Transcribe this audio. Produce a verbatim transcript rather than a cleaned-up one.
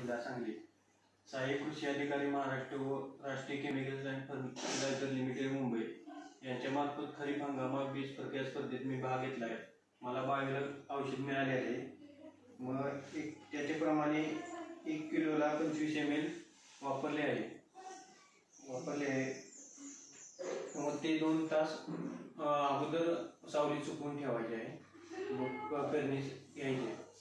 जिल्हा सांगली. सहाय्यक कृषी अधिकारी महाराष्ट्र व Rashtriya Chemicals and Fertilizers Limited Mumbai यांच्या मार्फत खरीप हंगामात बीज प्रक्रिया स्पर्धेत मी भाग घेतला आहे. मला बायोला औषध मिळाले आहे. मग एक त्याच्याप्रमाणे एक किलोला पंचवीस एम एल वापरले आहे वापरले आहे मग ते दोन तास अगोदर सावली सुकवून ठेवायचे आहे. मग पेरणी घ्यायची.